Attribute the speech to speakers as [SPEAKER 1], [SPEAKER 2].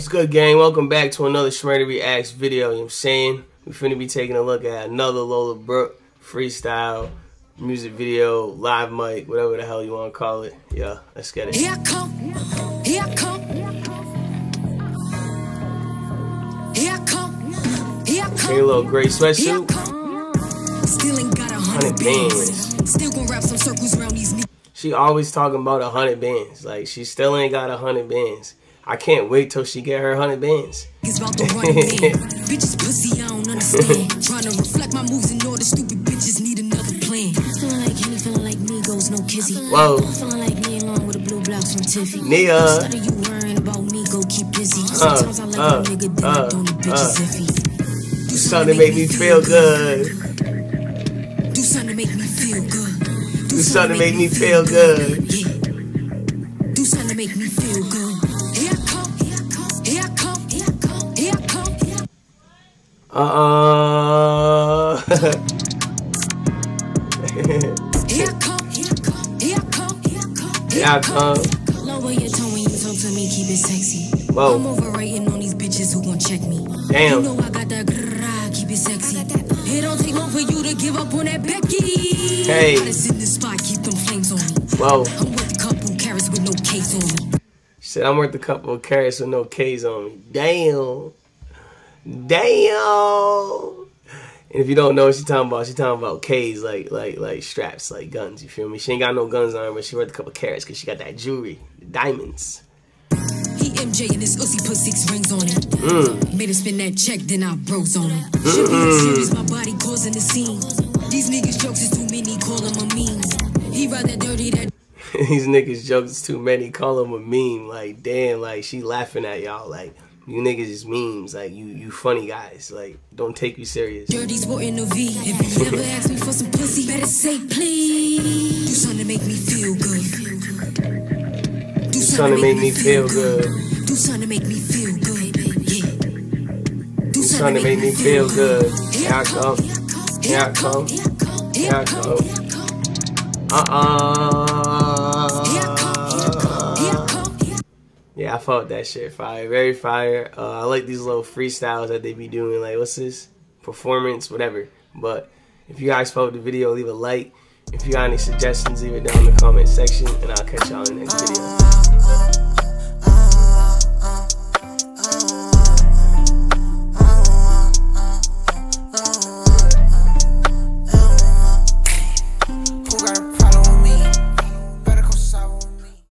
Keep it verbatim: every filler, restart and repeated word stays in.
[SPEAKER 1] What's good, gang? Welcome back to another Shmurda Reacts video. You know what I'm saying? We finna be taking a look at another Lola Brooke freestyle music video, live mic, whatever the hell you want to call it. Yeah, let's get it.
[SPEAKER 2] Here I come. Here I come. Here I come. Here I come.
[SPEAKER 1] Hey, little gray sweatsuit.
[SPEAKER 2] Still ain't got a hundred bands. Still gonna wrap some circles around these.
[SPEAKER 1] She always talking about a hundred bands. Like, she still ain't got a hundred bands. I can't wait till she get her hundred bands.
[SPEAKER 2] It's about to run bitches pussy, I don't understand. Trying to reflect my moves in order, stupid bitches need another plan. Feeling like Henny, feeling like Migos, no kizzy.
[SPEAKER 1] Whoa.
[SPEAKER 2] Feeling like me along with the blue blocks from Tiffy.
[SPEAKER 1] Nia.
[SPEAKER 2] Instead of you worrying about me, go keep busy. Sometimes I let
[SPEAKER 1] uh,
[SPEAKER 2] my nigga then
[SPEAKER 1] uh,
[SPEAKER 2] I don't need bitches
[SPEAKER 1] uh.
[SPEAKER 2] iffy.
[SPEAKER 1] Do something to make me feel good.
[SPEAKER 2] Do something to make me feel good.
[SPEAKER 1] Do something to make me feel good.
[SPEAKER 2] Yeah. Do something to make me feel good. Here I come. Here I come. Here I come. Here I come. Here I come.
[SPEAKER 1] Uh-uh.
[SPEAKER 2] Here I come. Here I come. Here I come. Here I come.
[SPEAKER 1] Here I come.
[SPEAKER 2] Lower your tone when you talk to me, keep it sexy.
[SPEAKER 1] Whoa.
[SPEAKER 2] I'm overrating on these bitches who gon' check me.
[SPEAKER 1] Damn.
[SPEAKER 2] You know I got that grrrr, keep it sexy. It don't take long for you to give up on that Becky.
[SPEAKER 1] Hey.
[SPEAKER 2] Gotta in the spot, keep them flames on me.
[SPEAKER 1] Whoa.
[SPEAKER 2] I'm worth a couple carrots with no case on me.
[SPEAKER 1] She said, I'm worth a couple of carrots with no K's on me. Damn. Damn. And if you don't know what she's talking about, she's talking about K's, like like like straps, like guns, you feel me? She ain't got no guns on her, but she worth a couple of carrots because she got that jewelry, the diamonds.
[SPEAKER 2] He M J and his ussy put six rings on it.
[SPEAKER 1] Mm.
[SPEAKER 2] Made him spin that check, then I bros on it. Should be serious, my body causing the scene. These niggas jokes is too many, call him a meme. He rather dirty that.
[SPEAKER 1] These niggas jokes is too many, call him a meme. Like, damn, like, she laughing at y'all. Like, you niggas is memes. Like, you you funny guys. Like, don't take you serious.
[SPEAKER 2] Dirty sporting the V. If you ever ask me for some pussy, better say please. Do something to make me feel good.
[SPEAKER 1] Do something to make me feel good.
[SPEAKER 2] Do something to make me feel good. Yeah.
[SPEAKER 1] Do something to make me feel good. Here I come. Here I come. Here I come. Uh-uh. Yeah, I felt that shit fire. Very fire. Uh, I like these little freestyles that they be doing. Like, what's this? Performance, whatever. But if you guys felt the video, leave a like. If you got any suggestions, leave it down in the comment section. And I'll catch y'all in the next video.